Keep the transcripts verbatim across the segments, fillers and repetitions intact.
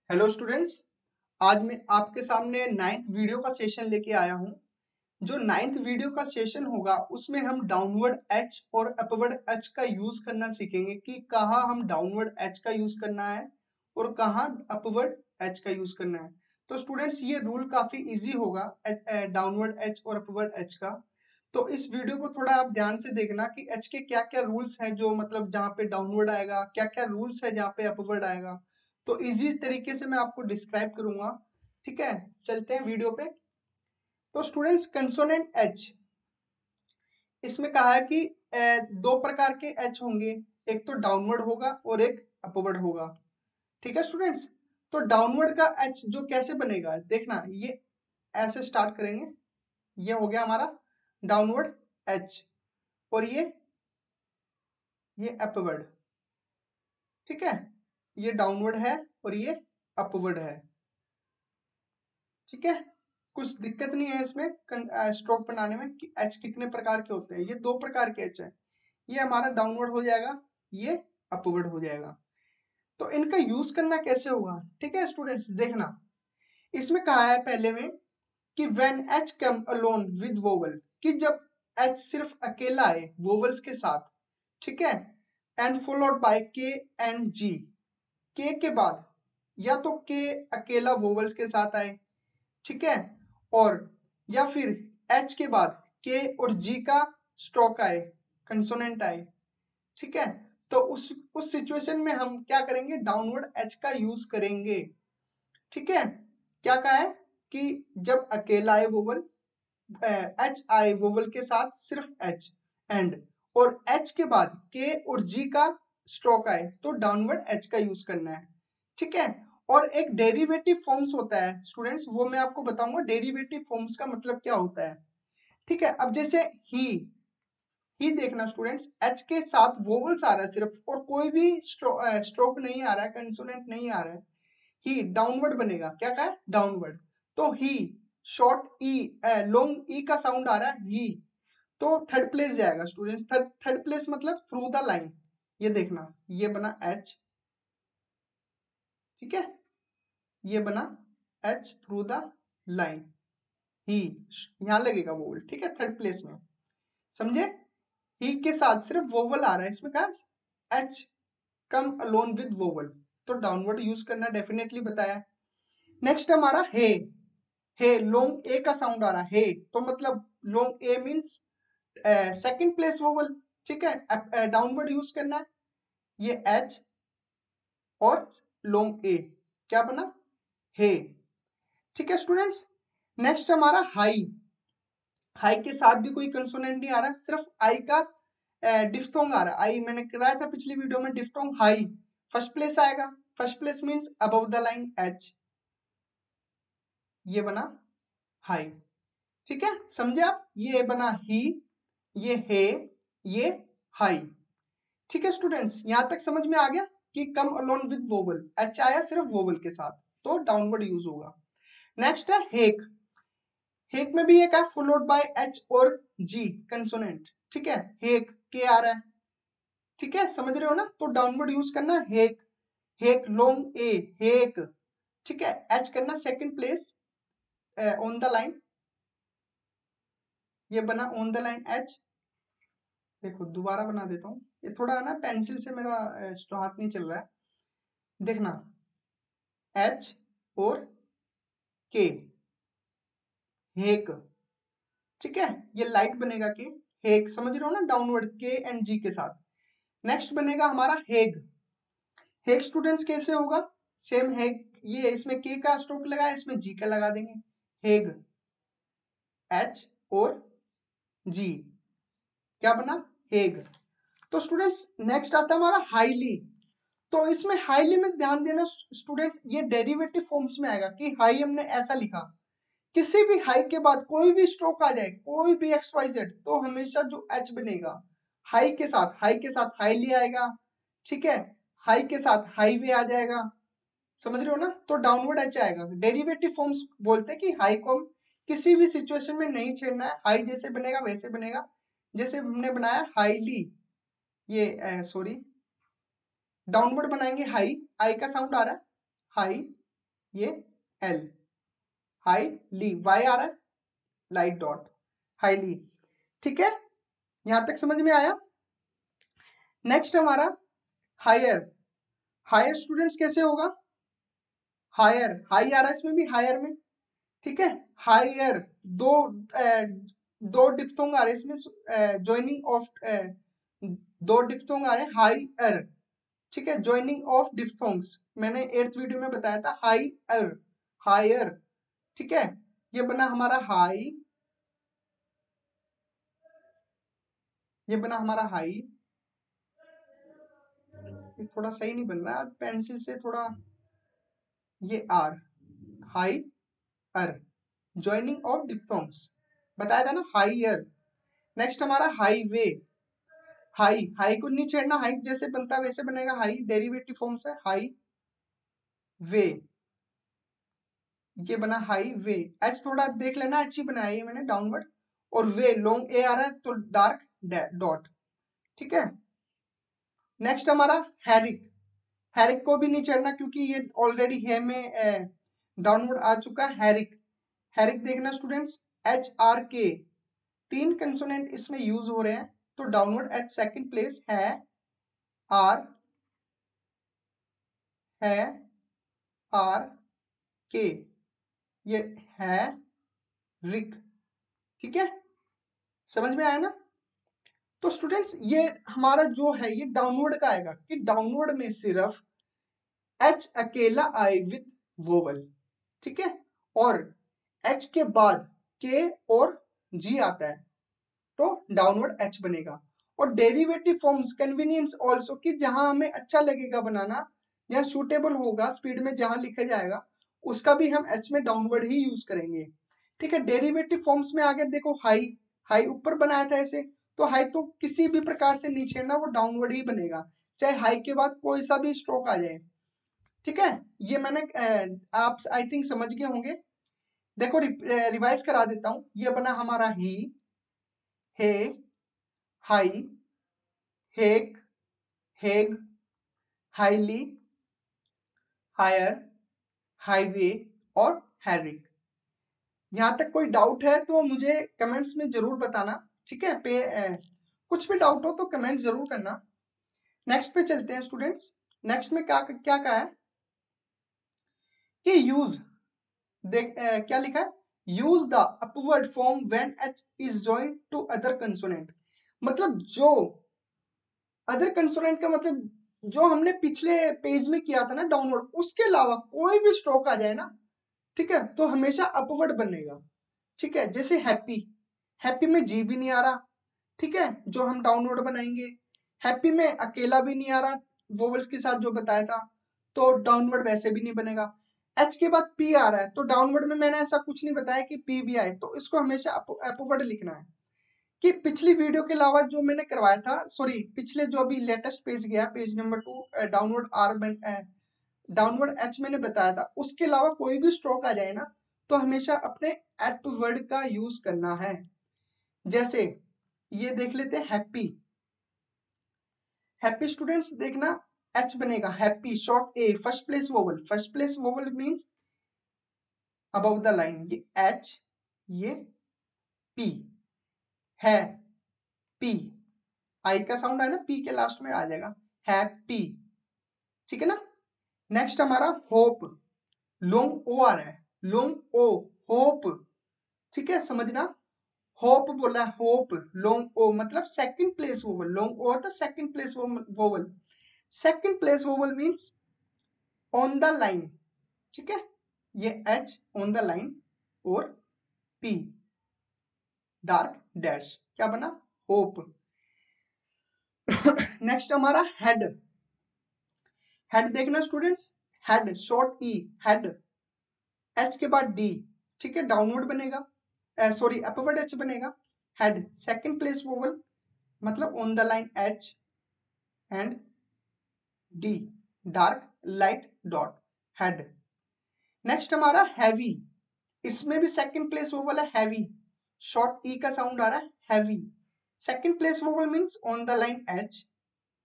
Hello students. आज मैं आपके सामने नाइन्थ वीडियो का सेशन लेके आया हूँ। जो नाइन्थ वीडियो का सेशन होगा उसमें हम डाउनवर्ड एच और अपवर्ड एच का यूज करना सीखेंगे कि कहाँ हम डाउनवर्ड एच का यूज करना है और कहाँ अपवर्ड एच का यूज करना है। तो स्टूडेंट्स ये रूल काफी इजी होगा डाउनवर्ड एच और अपवर्ड एच का। तो इस वीडियो को थोड़ा आप ध्यान से देखना कि एच के क्या क्या रूल्स हैं, जो मतलब जहाँ पे डाउनवर्ड आएगा, क्या क्या रूल्स है जहाँ पे अपवर्ड आएगा। तो इजी तरीके से मैं आपको डिस्क्राइब करूंगा। ठीक है, चलते हैं वीडियो पे। तो स्टूडेंट्स, कंसोनेंट एच, इसमें कहा है कि ए, दो प्रकार के एच होंगे, एक तो डाउनवर्ड होगा और एक अपवर्ड होगा। ठीक है स्टूडेंट्स, तो डाउनवर्ड का एच जो कैसे बनेगा देखना, ये ऐसे स्टार्ट करेंगे। ये हो गया हमारा डाउनवर्ड एच और ये ये अपवर्ड। ठीक है, ये डाउनवर्ड है और ये अपवर्ड है। ठीक है, कुछ दिक्कत नहीं है इसमें स्ट्रोक बनाने में कि एच कितने प्रकार के होते हैं। ये दो प्रकार के एच है, ये हमारा डाउनवर्ड हो जाएगा, ये अपवर्ड हो जाएगा। तो इनका यूज करना कैसे होगा, ठीक है स्टूडेंट्स देखना। इसमें कहा है पहले में कि when H come alone with vowel, कि जब एच सिर्फ अकेला आए वोवल्स के साथ। ठीक है, and followed by K and G, K के बाद या तो के अकेला वोवल्स के साथ आए, ठीक है, और या फिर एच के बाद के और जी का स्ट्रोक आए, कंसोनेंट आए। ठीक है, तो उस उस सिचुएशन में हम क्या करेंगे, डाउनवर्ड एच का यूज करेंगे। ठीक है, क्या कहा है कि जब अकेला आए वोवल, एच आए वोवल के साथ सिर्फ एच, एंड और एच के बाद के और जी का स्ट्रोक आए तो डाउनवर्ड एच का यूज करना है। ठीक है, और एक डेरिवेटिव फॉर्म्स होता है स्टूडेंट्स, वो मैं आपको बताऊंगा डेरिवेटिव फॉर्म्स का मतलब क्या होता है। ठीक है, अब जैसे ही ही देखना स्टूडेंट्स, एच के साथ वोवल्स आ रहा है सिर्फ और कोई भी स्ट्रो, स्ट्रोक नहीं आ रहा है, कंसोनेंट नहीं आ रहा है, ही डाउनवर्ड बनेगा। क्या कहा है, डाउनवर्ड। तो ही शॉर्ट ई, लॉन्ग ई का साउंड आ रहा है ही, तो थर्ड प्लेस जाएगा स्टूडेंट्स। थर्ड थर्ड प्लेस मतलब थ्रू द लाइन। ये देखना, ये बना एच, ठीक है, ये बना एच थ्रू द लाइन, ही यहां लगेगा वोवल। ठीक है, थर्ड प्लेस में, समझे। ही के साथ सिर्फ वोवल आ रहा है, इसमें कहा H come alone with vowel, तो डाउनवर्ड यूज करना डेफिनेटली बताया। नेक्स्ट हमारा हे, हे लॉन्ग ए का साउंड आ रहा है, हे तो मतलब long A means second place vowel. ठीक है, डाउनवर्ड यूज करना है, ये एच और लॉन्ग ए, क्या बना, हे। ठीक है स्टूडेंट्स, नेक्स्ट हमारा हाई, हाई के साथ भी कोई कंसोनेंट नहीं आ रहा, सिर्फ आई का डिफ्थोंग आ रहा है। आई मैंने कराया था पिछली वीडियो में, डिफ्थोंग हाई फर्स्ट प्लेस आएगा, first place means above the line H, ये बना हाई। ठीक है, समझे आप, ये बना ही, ये हे, ये हाई। ठीक है स्टूडेंट्स, यहां तक समझ में आ गया कि come alone with vowel, H आया सिर्फ वोवल के साथ तो डाउनवर्ड यूज होगा। नेक्स्ट है हेक, हेक में भी एक है फॉलोड बाय एच और जी कंसोनेंट। ठीक है, हेक के आ रहा है, ठीक है, समझ रहे हो ना, तो डाउनवर्ड यूज करना हेक, हेक लॉन्ग ए, हेक। ठीक है, एच करना second place on the line, ये बना ऑन द लाइन एच। देखो दोबारा बना देता हूँ, ये थोड़ा ना पेंसिल से मेरा अ, हाथ नहीं चल रहा है, देखना एच और के, हेक। ठीक है, ये लाइट बनेगा के, हेक, समझ रहे हो ना, डाउनवर्ड के एंड जी के साथ। नेक्स्ट बनेगा हमारा हेग, हेग स्टूडेंट्स कैसे होगा, सेम हेग, ये इसमें के का स्ट्रोक लगा है, इसमें जी का लगा देंगे, हेग एच और जी, क्या बना, हेग। तो स्टूडेंट्स नेक्स्ट आता है हमारा हाईली, तो इसमें हाईली में ध्यान देना स्टूडेंट्स, ये डेरिवेटिव फॉर्म्स में आएगा कि हाई हमने ऐसा लिखा, किसी भी हाई के बाद कोई भी स्ट्रोक आ जाए, कोई भी एक्स वाई जेड, तो हमेशा जो एच बनेगा हाई के साथ, हाई के साथ हाईली आएगा। ठीक है, हाई के साथ हाईवे आ जाएगा, समझ रहे हो ना, तो डाउनवर्ड एच आएगा। डेरिवेटिव फॉर्म्स बोलते हैं कि हाई को हम किसी भी सिचुएशन में नहीं छेड़ना है, हाई जैसे बनेगा वैसे बनेगा, जैसे हमने बनाया हाईली, ये सॉरी डाउनवर्ड बनाएंगे हाई, आई का साउंड आ रहा है हाई, ये एल, हाईली, वाई आ रहा है, लाइट डॉट, हाईली। ठीक है, यहां तक समझ में आया। नेक्स्ट हमारा हायर। हायर स्टूडेंट्स कैसे होगा? हायर, हाई आ रहा है इसमें भी, हायर में। ठीक है, हायर, दो ए, दो डिफ्थोंग आ रहे हैं इसमें, ज्वाइनिंग ऑफ, दो डिफ्थोंग आ रहे हैं, हायर। ठीक है, ज्वाइनिंग ऑफ डिफ्थोंग्स, मैंने एट्थ वीडियो में बताया था, हायर, हायर। ठीक है, ये बना हमारा हाई, ये बना हमारा हाई। ये थोड़ा सही नहीं बन रहा आज पेंसिल से, थोड़ा, ये R, high er, joining of diphthongs, बताया था ना, हाईयर। नेक्स्ट हमारा हाईवे। हाई, हाई को नहीं छेड़ना, हाई जैसे बनता है वैसे बनेगा, हाई डेरिवेटिव फॉर्म से, हाई वे, ये बना हाई वे। एच थोड़ा देख लेना, एच ही बनाया ये मैंने डाउनवर्ड, और वे लॉन्ग ए आ रहा है तो डार्क डॉट। ठीक है, नेक्स्ट हमारा हैरिक। हैरिक को भी नहीं चढ़ना क्योंकि ये ऑलरेडी है में डाउनवर्ड आ चुका है, हैरिक। हैरिक देखना स्टूडेंट्स, एच आर के, तीन कंसोनेंट इसमें यूज हो रहे हैं, तो डाउनवर्ड एच सेकंड प्लेस है, आर है, आर के, ये है रिक। ठीक है, समझ में आया ना? तो स्टूडेंट्स ये हमारा जो है ये डाउनवर्ड का आएगा, कि डाउनवर्ड में सिर्फ एच अकेला आए विथ वोवल। ठीक है, और एच के बाद के और जी आता है, तो डाउनवर्ड एच बनेगा। और डेरिवेटिव फॉर्म्स कन्वीनियंस ऑल्सो, कि जहां हमें अच्छा लगेगा बनाना या सूटेबल होगा स्पीड में जहां लिखा जाएगा, उसका भी हम एच में डाउनवर्ड ही यूज करेंगे। ठीक है, डेरिवेटिव फॉर्म्स में आगे देखो, हाई, हाई ऊपर बनाया था ऐसे, तो हाई तो किसी भी प्रकार से नीचे ना, वो डाउनवर्ड ही बनेगा, चाहे हाई के बाद कोई सा भी स्ट्रोक आ जाए। ठीक है, ये मैंने आप आई थिंक समझ गए होंगे। देखो रिवाइज करा देता हूं, ये बना हमारा he, hay, high, hake, Hague, highly, higher, highway और हैरिक। यहां तक कोई डाउट है तो मुझे कमेंट्स में जरूर बताना। ठीक है, पे ए, कुछ भी डाउट हो तो कमेंट जरूर करना। नेक्स्ट पे चलते हैं स्टूडेंट्स। नेक्स्ट में क्या क्या कहा है कि यूज, देख ए, क्या लिखा है, use the upward form when H is joined to other consonant. मतलब जो अदर कंसोनेंट का मतलब जो हमने पिछले पेज में किया था ना डाउनवर्ड, उसके अलावा कोई भी स्ट्रोक आ जाए ना, ठीक है, तो हमेशा अपवर्ड बनेगा। ठीक है, जैसे हैप्पी, हैप्पी में जी भी नहीं आ रहा, ठीक है, जो हम डाउनवर्ड बनाएंगे। हैप्पी में अकेला भी नहीं आ रहा वोवल्स के साथ जो बताया था, तो डाउनवर्ड वैसे भी नहीं बनेगा। एच के बाद पी आ रहा है, तो डाउनवर्ड में मैंने ऐसा कुछ नहीं बताया कि पी भी आए, तो इसको हमेशा अपवर्ड लिखना है। कि पिछली वीडियो के अलावा जो मैंने करवाया था, सॉरी पिछले जो अभी लेटेस्ट पेज गया, page number two, downward R downward H मैंने बताया था, उसके अलावा कोई भी स्ट्रोक आ जाए ना, तो हमेशा अपने अपवर्ड का यूज करना है। जैसे ये देख लेते हैं, हैप्पी, हैप्पी स्टूडेंट्स देखना, एच बनेगा, happy short A, first place vowel, first place vowel means above the line, ये एच, ये पी है, पी, आई का साउंड है ना, पी के लास्ट में आ जाएगा, हैप्पी। ठीक है ना, नेक्स्ट हमारा होप, लॉन्ग ओ आ रहा है, लॉन्ग ओ, होप। ठीक है, समझना, होप बोला है, होप, लॉन्ग ओ मतलब second place vowel, long O होता है second place vowel, second place vowel means on the line. ठीक है, ये एच ऑन द लाइन, और पी डार्क डैश, क्या बना, होप। नेक्स्ट हमारा हेड, हेड देखना students, head short E, head, H के बाद डी, ठीक है, डाउनवर्ड बनेगा, सॉरी अपवर्ड एच बनेगा, हेड सेकंड प्लेस वोवल मतलब on the line H and D, dark light dot, head. Next हमारा हैवी, इसमें भी सेकंड प्लेस वोवल है, हैवी, शॉर्ट ई का साउंड आ रहा है, heavy, second place vowel means on the line H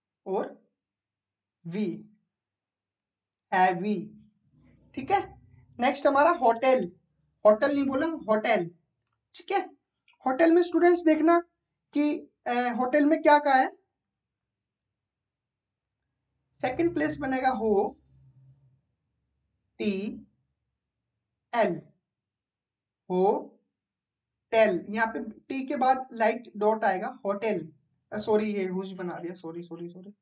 और वी, हैवी। ठीक है, नेक्स्ट हमारा होटल, होटल नहीं बोला, होटल, ठीक है। होटल में स्टूडेंट्स देखना कि होटल में क्या कहा है, सेकंड प्लेस बनेगा हो टी एल, हो टेल, यहाँ पे टी के बाद लाइट डॉट आएगा, होटल, सॉरी ये हुज बना दिया, सॉरी सॉरी सॉरी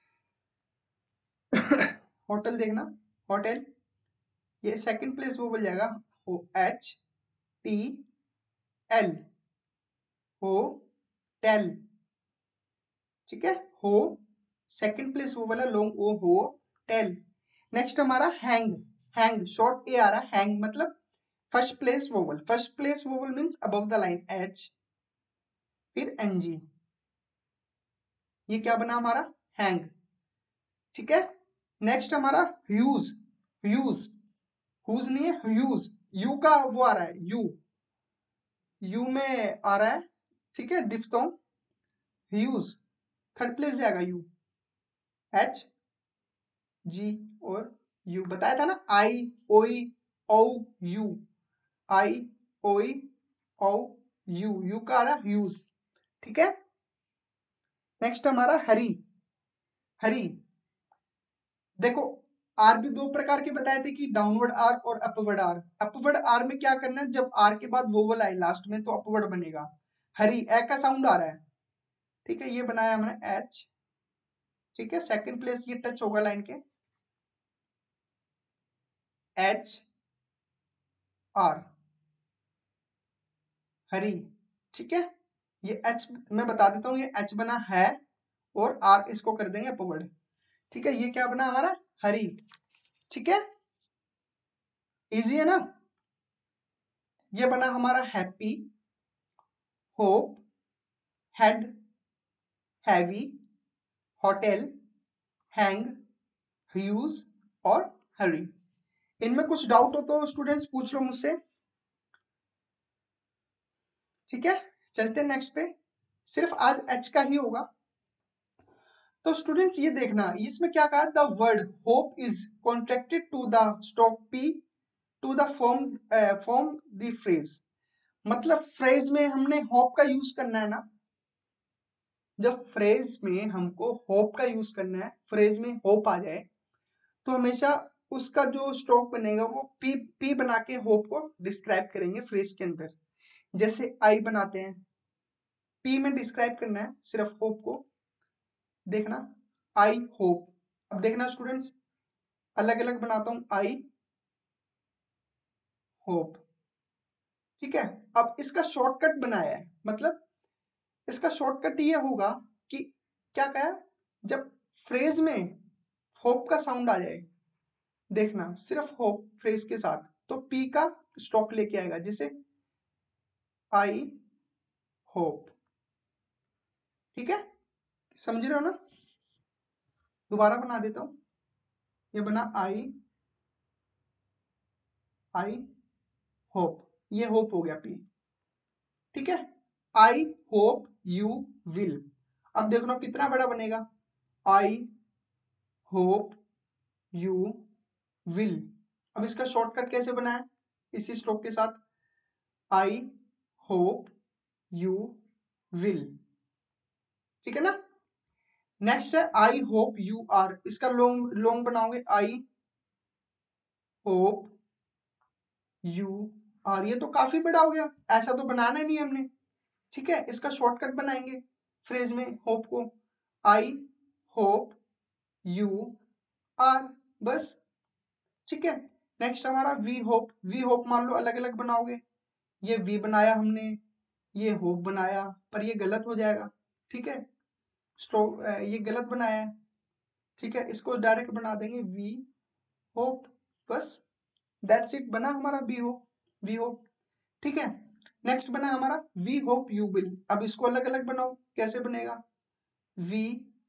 होटल देखना, होटल, ये सेकंड प्लेस वो बोल जाएगा हो H T L, hotel, ठीक है, हो सेकंड प्लेस वो वाला long O, hotel. Next हमारा हैंग, हैंग शॉर्ट ए आ रहा है, हैंग मतलब first place vowel, first place vowel means above the line H, फिर एनजी, ये क्या बना हमारा हैंग, ठीक है। नेक्स्ट हमारा ह्यूज, ह्यूज, हुज नहीं है, ह्यूज, यू का वो आ रहा है, यू, यू में आ रहा है, ठीक है, डिफ्थोंग, ह्यूज, थर्ड प्लेस जाएगा यू, एच जी और यू, बताया था ना, आई ओई ओ यू, आई ओई ओ यू, यू का आ रहा है ह्यूज, ठीक है। नेक्स्ट हमारा हरी, हरी, देखो आर भी दो प्रकार के बताए थे कि डाउनवर्ड आर और अपवर्ड आर, अपवर्ड आर में क्या करना है, जब आर के बाद वोवल आए लास्ट में तो अपवर्ड बनेगा, हरी ए का साउंड आ रहा है, ठीक है, ये बनाया हमने एच, ठीक है, सेकंड प्लेस ये टच होगा लाइन के, एच आर, हरी, ठीक है। ये एच मैं बता देता हूँ, ये एच बना है और आर इसको कर देंगे अपवर्ड, ठीक है, ये क्या बना हमारा हरी, ठीक है, इजी है ना। ये बना हमारा happy, hope, head, heavy, hotel, hang, huge और हरी। इनमें कुछ डाउट हो तो स्टूडेंट्स पूछ लो मुझसे, ठीक है। चलते हैं नेक्स्ट पे, सिर्फ आज एच का ही होगा। तो स्टूडेंट्स ये देखना, इसमें क्या कहा, the word hope is contracted to the stop P to the form form the phrase, मतलब फ्रेज में हमने होप का यूज करना है ना, जब फ्रेज में हमको होप का यूज करना है, फ्रेज में होप आ जाए तो हमेशा उसका जो स्ट्रोक बनेगा वो पी पी बना के होप को डिस्क्राइब करेंगे फ्रेज के अंदर, जैसे आई बनाते हैं, पी में डिस्क्राइब करना है सिर्फ होप को, देखना आई होप, अब देखना स्टूडेंट्स अलग अलग बनाता हूं, आई होप, ठीक है। अब इसका शॉर्टकट बनाया है, मतलब इसका शॉर्टकट ये होगा कि क्या कहा, जब फ्रेज में होप का साउंड आ जाए, देखना सिर्फ होप फ्रेज के साथ, तो पी का स्टॉक लेके आएगा, जैसे आई होप, ठीक है, समझ रहे हो ना। दोबारा बना देता हूं, ये बना आई आई होप, ये होप हो गया पी, ठीक है, आई होप यू विल, अब देखो कितना बड़ा बनेगा, आई होप यू विल, अब इसका शॉर्टकट कैसे बना है, इसी स्ट्रोक के साथ, आई होप यू विल, ठीक है ना। नेक्स्ट है आई होप यू आर, इसका लॉन्ग लॉन्ग बनाओगे, आई होप यू आर, ये तो काफी बड़ा हो गया, ऐसा तो बनाना ही नहीं हमने, ठीक है, इसका शॉर्टकट बनाएंगे फ्रेज में होप को, आई होप यू आर, बस, ठीक है। नेक्स्ट हमारा वी होप, वी होप मान लो अलग अलग बनाओगे, ये वी बनाया हमने, ये होप बनाया, पर ये गलत हो जाएगा, ठीक है, स्ट्रोक ये गलत बनाया है, ठीक है, इसको डायरेक्ट बना देंगे वी होप, बस, दैट्स इट, बना हमारा वी होप, वी होप, ठीक है। नेक्स्ट बना हमारा वी होप यू विल, अब इसको अलग अलग बनाओ, कैसे बनेगा, वी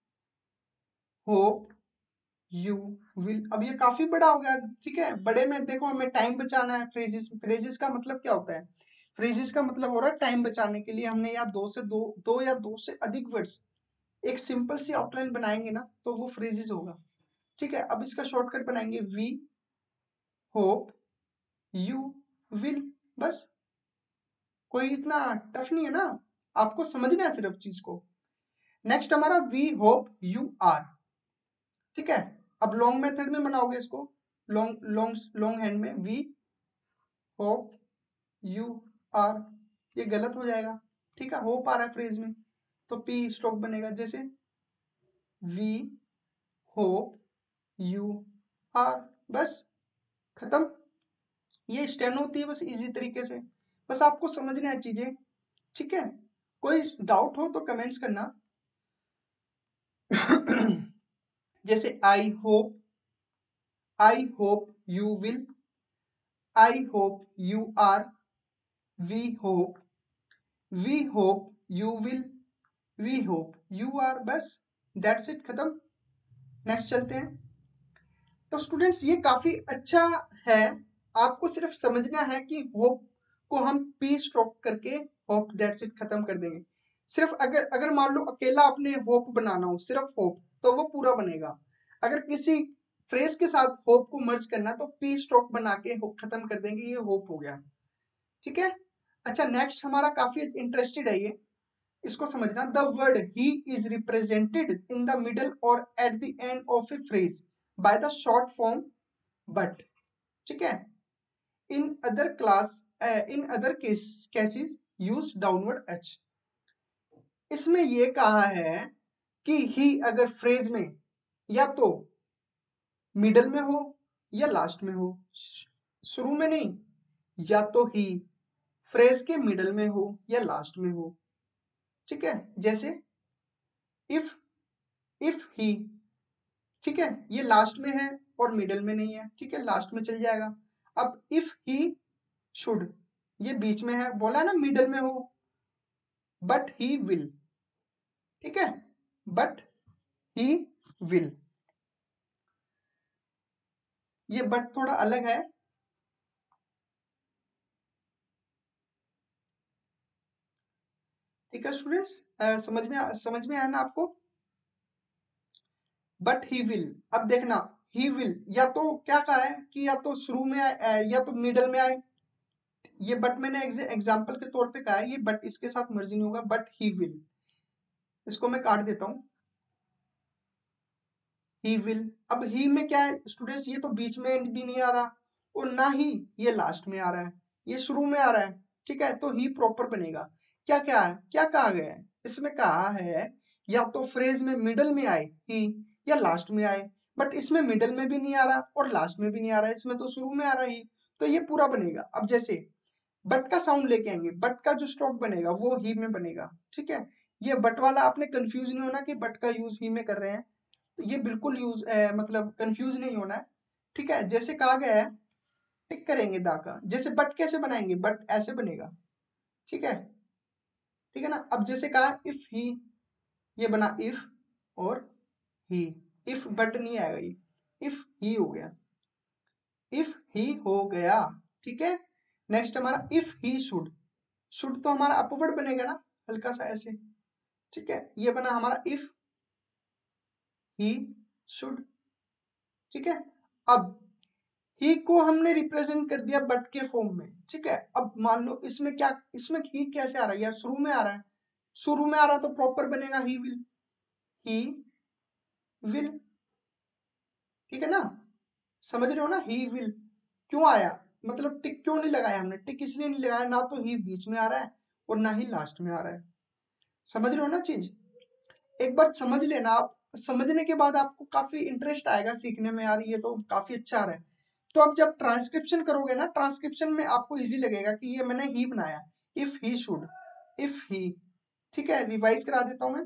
होप यू विल, अब ये काफी बड़ा हो गया, ठीक है, बड़े में देखो हमें टाइम बचाना है, फ्रेजेस, फ्रेजेस का मतलब क्या होता है, फ्रेजेस का मतलब हो रहा है टाइम बचाने के लिए हमने या दो से दो दो या दो से अधिक वर्ड्स एक सिंपल सी आउटलाइन बनाएंगे ना तो वो फ्रेजेस होगा, ठीक है। अब इसका शॉर्टकट बनाएंगे वी होप यू विल, बस कोई इतना टफ नहीं है ना, आपको समझना है सिर्फ चीज को। नेक्स्ट हमारा वी होप यू आर, ठीक है। अब लॉन्ग मेथड में बनाओगे इसको, लॉन्ग लॉन्ग लॉन्ग हैंड में, वी होप यू आर, ये गलत हो जाएगा, ठीक है, होप आ रहा है फ्रेज में तो पी स्ट्रोक बनेगा, जैसे वी होप यू आर, बस खत्म। ये स्टेनो होती है बस इजी तरीके से, बस आपको समझना है चीजें, ठीक है। कोई डाउट हो तो कमेंट्स करना। जैसे I hope, I hope you will, I hope you are, we hope, we hope you will, we hope you are, बस दैट्स इट, खत्म। नेक्स्ट चलते हैं। तो स्टूडेंट्स ये काफी अच्छा है, आपको सिर्फ समझना है कि होप को हम पी स्ट्रोक करके होप दैट्स इट खत्म कर देंगे। सिर्फ अगर अगर मान लो अकेला अपने होप बनाना हो, सिर्फ होप, तो वो पूरा बनेगा। अगर किसी फ्रेज के साथ होप को मर्ज करना तो पी स्ट्रोक बना के खत्म कर देंगे, ये होप हो गया, ठीक है। अच्छा नेक्स्ट हमारा काफी इंटरेस्टेड है ये, इसको समझना। The word he is represented in the middle और at the end of a phrase by the short form but, ठीक है। In other class in other cases use downward H. इसमें ये कहा है कि ही अगर फ्रेज में या तो मिडल में हो या लास्ट में हो, शुरू में नहीं, या तो ही फ्रेज के मिडल में हो या लास्ट में हो, ठीक है। जैसे इफ इफ ही, ठीक है, ये लास्ट में है और मिडल में नहीं है, ठीक है, लास्ट में चल जाएगा। अब इफ ही शुड, ये बीच में है, बोला है ना मिडल में हो, बट ही विल, ठीक है, बट ही विल, ये बट थोड़ा अलग है, ठीक है स्टूडेंट्स, समझ में समझ में आया ना आपको। बट ही विल, अब देखना, ही विल या तो क्या कहा है कि या तो शुरू में आए या तो मिडल में आए, ये बट मैंने एग्जाम्पल के तौर पे कहा है, ये बट इसके साथ मर्जी नहीं होगा, बट ही विल, इसको मैं काट देता हूं, ही विल। अब ही में क्या है स्टूडेंट्स, ये तो बीच में भी नहीं आ रहा और ना ही ये लास्ट में आ रहा है, ये शुरू में आ रहा है, ठीक है, तो ही प्रॉपर बनेगा। क्या क्या है, क्या कहा गया है इसमें, कहा है या तो फ्रेज में मिडल में आए ही या लास्ट में आए, बट इसमें मिडल में भी नहीं आ रहा और लास्ट में भी नहीं आ रहा है, इसमें तो शुरू में आ रहा ही, तो ये पूरा बनेगा। अब जैसे बट का साउंड लेके आएंगे, बट का जो स्ट्रोक बनेगा वो ही में बनेगा, ठीक है। ये बट वाला आपने कंफ्यूज नहीं होना कि बट का यूज ही में कर रहे हैं, तो ये बिल्कुल यूज मतलब कंफ्यूज नहीं होना है, ठीक है। जैसे कहा गया है टिक करेंगे दा का, जैसे बट कैसे बनाएंगे, बट ऐसे बनेगा, ठीक है, ठीक है ना। अब जैसे कहा इफ ही, ये बना इफ और ही, इफ बट नहीं आएगा, ये इफ ही हो गया, इफ ही हो गया, ठीक है। नेक्स्ट हमारा इफ ही शुड, शुड तो हमारा अपवर्ड बनेगा ना, हल्का सा ऐसे, ठीक है, ये बना हमारा इफ ही शुड, ठीक है। अब ही को हमने रिप्रेजेंट कर दिया बट के फॉर्म में, ठीक है। अब मान लो इसमें क्या, इसमें ही कैसे आ रहा है, या शुरू में आ रहा है, शुरू में आ रहा है तो प्रॉपर बनेगा ही विल, ही विल, ठीक है ना, समझ रहे हो ना, ही विल क्यों आया, मतलब टिक क्यों नहीं लगाया हमने, टिक इसलिए नहीं लगाया, ना तो ही बीच में आ रहा है और ना ही लास्ट में आ रहा है, समझ रहे हो ना चीज। एक बार समझ लेना आप, समझने के बाद आपको काफी इंटरेस्ट आएगा सीखने में, यार ये तो काफी अच्छा आ रहा है। तो अब जब ट्रांसक्रिप्शन करोगे ना, ट्रांसक्रिप्शन में आपको इजी लगेगा कि ये मैंने ही बनाया, if he should, if he, ठीक है, रिवाइज करा देता हूं मैं।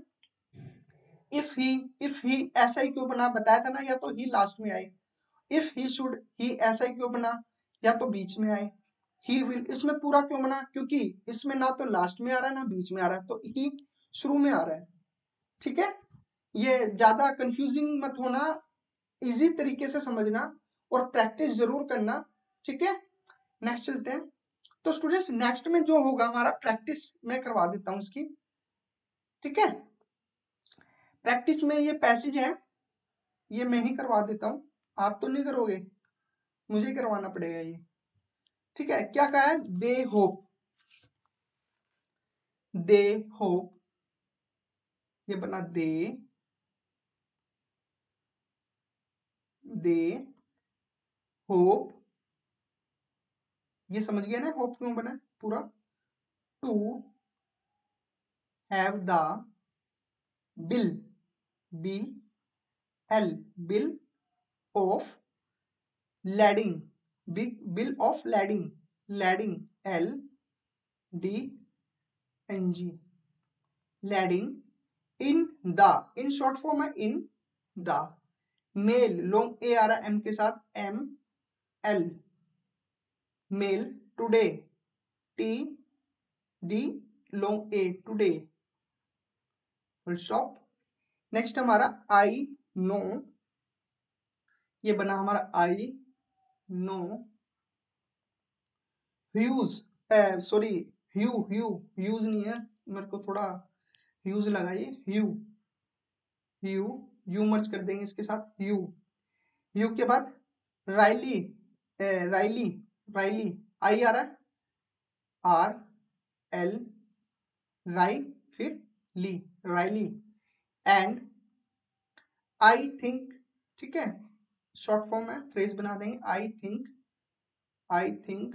इफ ही, इफ ही ऐसा ही क्यों बना, बताया था ना, या तो ही लास्ट में आए, इफ ही शुड, ही ऐसा ही क्यों बना, या तो बीच में आए, ही विल इसमें पूरा क्यों बना, क्योंकि इसमें ना तो लास्ट में आ रहा है ना बीच में आ रहा है, तो ही शुरू में आ रहा है, ठीक है। ये ज्यादा कंफ्यूजिंग मत होना, इजी तरीके से समझना और प्रैक्टिस जरूर करना, ठीक है। नेक्स्ट चलते हैं। तो स्टूडेंट्स नेक्स्ट में जो होगा हमारा प्रैक्टिस मैं करवा देता हूं इसकी, ठीक है। प्रैक्टिस में ये पैसेज है, ये मैं ही करवा देता हूं, आप तो नहीं करोगे, मुझे ही करवाना पड़ेगा ये, ठीक है, क्या कहा है, दे होप, दे होप, ये बना दे, दे होप, ये समझ गया ना होप क्यों बना है पूरा, to have the bill, B L, bill of lading, big bill of lading, lading L D N G, lading in the, in short form है in the, mail long A आ रहा है एम के साथ, M L, mail today, T D long A, today, full stop. Next हमारा I know, ये बना हमारा I know huge, sorry hue, hue huge नहीं है, मेरे को थोड़ा ह्यूज लगा, ये ह्यू, ह्यू, यू मर्ज कर देंगे इसके साथ, ह्यू, ह्यू के बाद rely, A, rely, rely, I आ रहा है, आर एल, राई, फिर ली, राइली, एंड आई थिंक, ठीक है, शॉर्ट फॉर्म में फ्रेज बना देंगे, I think, I think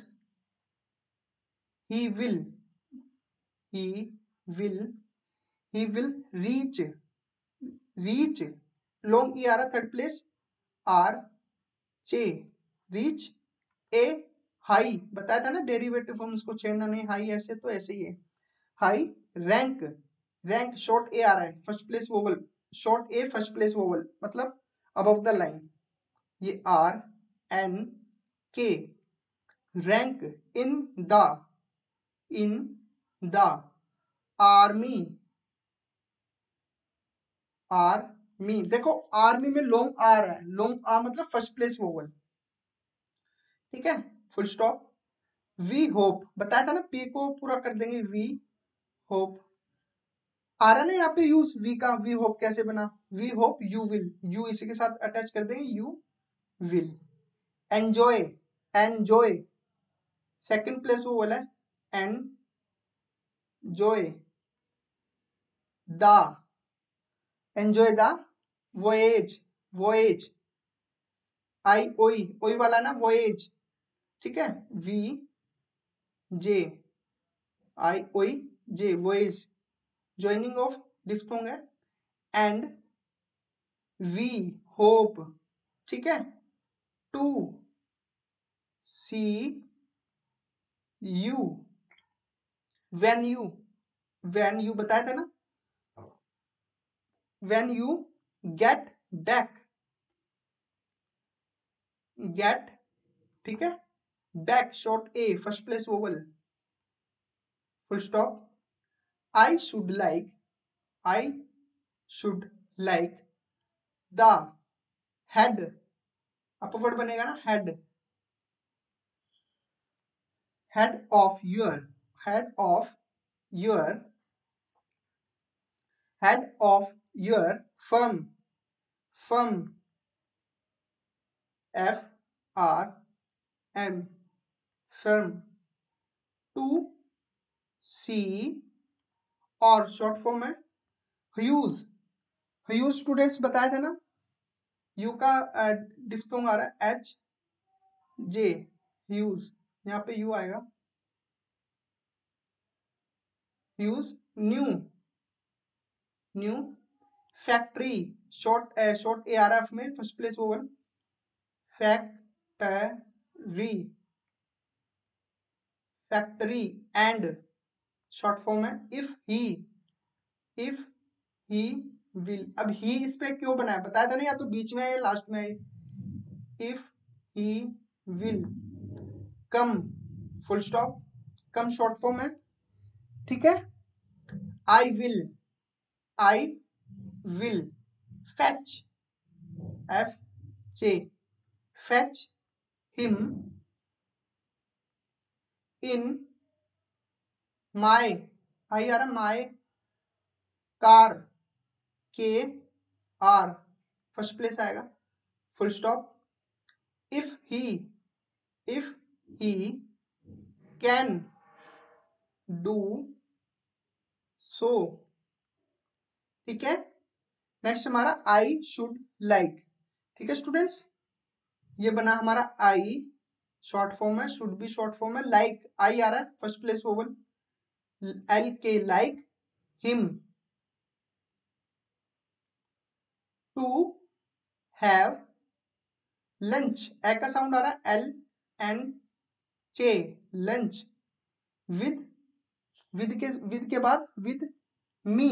he will, he will, he will reach, reach long E आ रहा third place, R CH, reach a high, बताया था ना डेरिवेटिव फॉर्म उसको छेड़ना नहीं, हाई ऐसे तो ऐसे ही है, high rank, rank short A आ रहा है first place vowel, short A first place vowel मतलब अबव द लाइन, ये R N K, rank in the, in the army, army, देखो आर्मी में लॉन्ग आ रहा है, लॉन्ग आ मतलब फर्स्ट प्लेस वोवल, ठीक है, फुल स्टॉप। वी होप, बताया था ना पी को पूरा कर देंगे, वी होप, आ रहा ना यहाँ पे यूज वी का, वी होप कैसे बना, we hope you will, you इसी के साथ अटैच कर देंगे, you will, enjoy, enjoy second place वो वाला है, enjoy the, enjoy the voyage, voyage, I ओई, ओई वाला ना वोएज, ठीक है, वी जे, आई ओई J, voyage, joining of diphthong है, एंड वी होप, ठीक है, to see you, when you, when you बताया था ना, when you get back, get, ठीक है, back short A first place vowel, full stop. I should like, I should like the head, upward बनेगा ना head, head of your, head of your, head of your firm, firm F R M, firm, to see, और short form है huge, huge students बताया था ना, you का diphthong आ रहा है एच जे, ह्यूज, यहाँ पे यू आएगा, huge, new, new, factory, short short A R F में first place vowel, factory, factory, and short form है if he, if he will, अब ही इस पे क्यों बना है बताया था ना, या तो बीच में है या लास्ट में है, if he will come, full stop, come short form है, ठीक है, I will, I will fetch, F J, fetch him in my, I आ रहा my car, K R first place आएगा, full stop. If he, if he can do so, ठीक है। Next हमारा I should like, ठीक है students, ये बना हमारा आई, शॉर्ट फॉर्म है, शुड भी शॉर्ट फॉर्म है, लाइक आई आ रहा है first place vowel, L K like, him to have lunch, A का साउंड आ रहा है, L N CH lunch, with with के विद के बाद with me,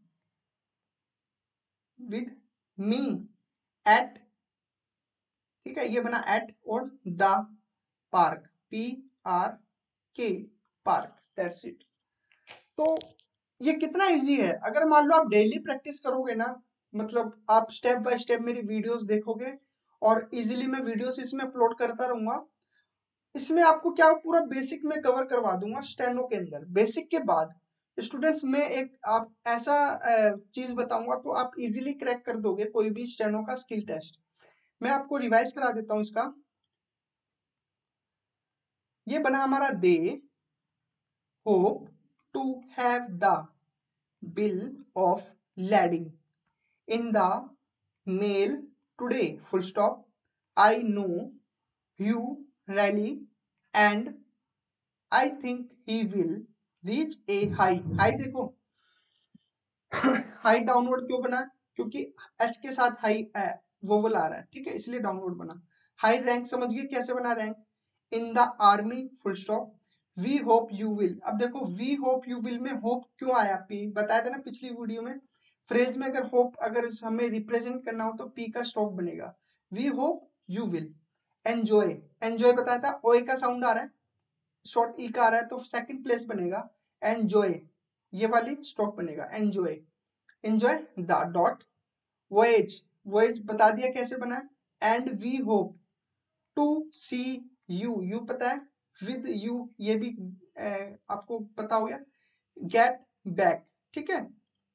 with me at, ठीक है, ये बना एट, और the park, P R K park, that's it. तो ये कितना इजी है, अगर मान लो आप डेली प्रैक्टिस करोगे ना, मतलब आप स्टेप बाय स्टेप मेरी वीडियोस देखोगे और इजीली मैं वीडियोस इसमें अपलोड करता रहूंगा, इसमें आपको क्या पूरा बेसिक में कवर करवा दूंगा स्टेनो के अंदर। बेसिक के बाद स्टूडेंट्स में एक आप ऐसा चीज बताऊंगा तो आप इजीली क्रैक कर दोगे कोई भी स्टेनो का स्किल टेस्ट। मैं आपको रिवाइज करा देता हूं इसका। ये बना हमारा they hope to have the bill of lading in the mail today, full stop, I know you rely and I think he will reach a high, high देखो हाई डाउनवर्ड क्यों बना, क्योंकि एच के साथ हाई वोवल आ रहा है, ठीक है, इसलिए डाउनवर्ड बना। हाई रैंक समझिए कैसे बना rank, in the army, full stop, we hope you will, अब देखो वी होप यू विल में होप क्यों आया, पी बताया था ना पिछली वीडियो में, फ्रेज में अगर होप अगर हमें रिप्रेजेंट करना हो तो पी का स्टॉप बनेगा, we hope you will. Enjoy, enjoy बताया था, ओए का साउंड आ रहा है, शॉर्ट ई का आ रहा है, तो सेकंड प्लेस बनेगा एंजॉय, ये वाली स्टॉप बनेगा enjoy, enjoy the dot, voyage, voyage बता दिया कैसे बना है, and we hope to see you, you पता है, विद यू ये भी ए, आपको पता हो गया, गेट बैक, ठीक है।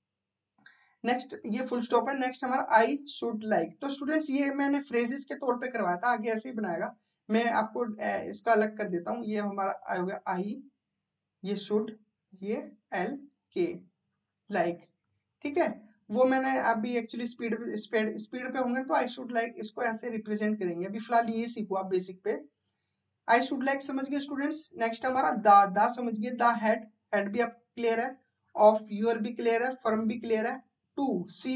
नेक्स्ट ये फुल स्टॉप है। नेक्स्ट हमारा आई शुड लाइक, तो स्टूडेंट्स ये मैंने फ्रेजेस के तौर पे करवाया था, आगे ऐसे ही बनाएगा, मैं आपको ए, इसका अलग कर देता हूँ, ये हमारा हो गया आई, ये शुड, ये एल के लाइक, ठीक है, वो मैंने अभी एक्चुअली स्पीड स्पीड स्पीड पे होंगे तो आई शुड लाइक इसको ऐसे रिप्रेजेंट करेंगे, अभी फिलहाल ये सीखो आप बेसिक पे। आई शुड लाइक समझ गए स्टूडेंट्स। नेक्स्ट हमारा द, द समझ गए, द हेड, हेड भी आप क्लियर है, ऑफ यूर भी क्लियर है, फर्म भी क्लियर है, टू सी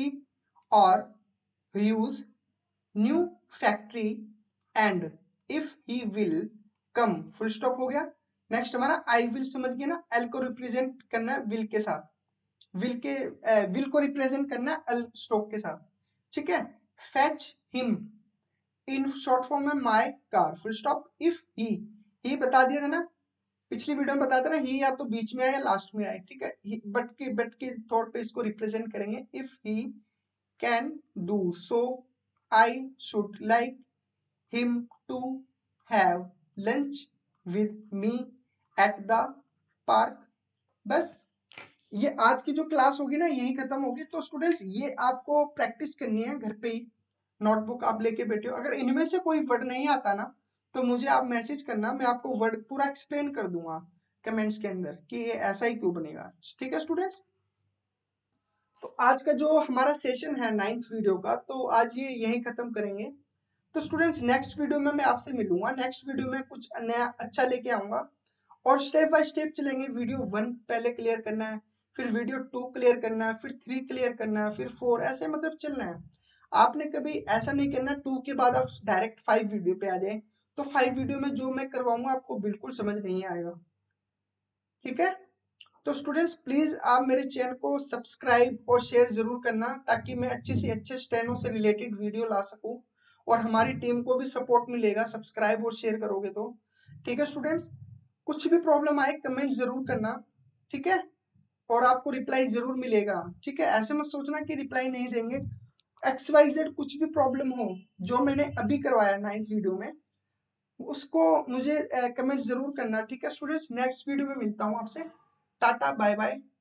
और use new factory and if he will come, full stop हो गया। नेक्स्ट हमारा आई विल समझ गए ना, एल को रिप्रेजेंट करना है विल के साथ, विल के विल को रिप्रेजेंट करना है एल स्टॉप के साथ, ठीक है। Fetch him in short form में my car, full stop, if he, ही बता दिया था ना पिछली वीडियो में, बताया था ना, ही या तो बीच में आए या लास्ट में आए, ठीक है, बट के बट के तौर पे इसको रिप्रेजेंट करेंगे, if he can do so, I should like him to have lunch with me at the park. बस ये आज की जो क्लास होगी ना यही खत्म होगी। तो स्टूडेंट्स ये आपको प्रैक्टिस करनी है घर पे ही, नोटबुक आप लेके बैठे हो, अगर इनमें से कोई वर्ड नहीं आता ना तो मुझे आप मैसेज करना, मैं आपको वर्ड पूरा एक्सप्लेन कर दूंगा कमेंट्स के अंदर कि ये ऐसा ही क्यों बनेगा, ठीक है स्टूडेंट्स। तो आज का जो हमारा सेशन है नाइन्थ वीडियो का, तो आज ये यही खत्म करेंगे। तो स्टूडेंट्स नेक्स्ट वीडियो में मैं आपसे मिलूंगा, नेक्स्ट वीडियो में कुछ नया अच्छा लेके आऊंगा और स्टेप बाय स्टेप चलेंगे। वीडियो वन पहले क्लियर करना है, फिर वीडियो टू क्लियर करना है, फिर थ्री क्लियर करना है, फिर फोर, ऐसे मतलब चलना है। आपने कभी ऐसा नहीं करना टू के बाद आप डायरेक्ट फाइव वीडियो पे आ जाए, तो फाइव वीडियो में जो मैं करवाऊंगा आपको बिल्कुल समझ नहीं आएगा, ठीक है। तो स्टूडेंट्स प्लीज आप मेरे चैनल को सब्सक्राइब और शेयर जरूर करना, ताकि मैं अच्छे से अच्छे स्टेनो से रिलेटेड वीडियो ला सकूं और हमारी टीम को भी सपोर्ट मिलेगा सब्सक्राइब और शेयर करोगे तो, ठीक है स्टूडेंट्स। कुछ भी प्रॉब्लम आए कमेंट जरूर करना, ठीक है, और आपको रिप्लाई जरूर मिलेगा, ठीक है, ऐसे मत सोचना कि रिप्लाई नहीं देंगे। एक्स वाई जेड कुछ भी प्रॉब्लम हो जो मैंने अभी करवाया नाइन्थ वीडियो में, उसको मुझे कमेंट जरूर करना, ठीक है स्टूडेंट्स। नेक्स्ट वीडियो में मिलता हूँ आपसे, टाटा बाय बाय।